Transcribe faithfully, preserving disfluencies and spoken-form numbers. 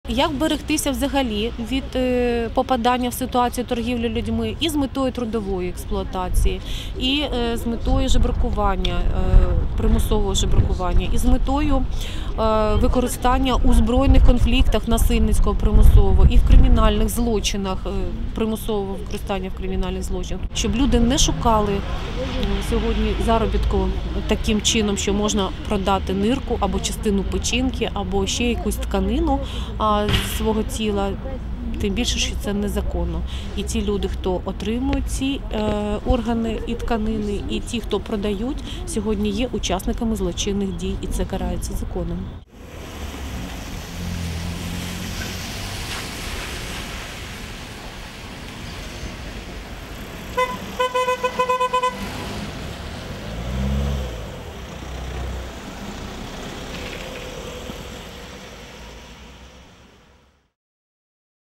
Як берегтися взагалі від попадання в ситуацію торгівлі людьми і з метою трудової експлуатації, і з метою жебракування, примусового жебракування, і з метою використання у збройних конфліктах насильницького примусового і в кримінальних злочинах, примусового використання в кримінальних злочинах, щоб люди не шукали сьогодні заробітку таким чином, що можна продати нирку або частину печінки, або ще якусь тканину свого тіла, тим більше, що це незаконно. І ті люди, хто отримують ці е, органи і тканини, і ті, хто продають, сьогодні є учасниками злочинних дій, і це карається законом.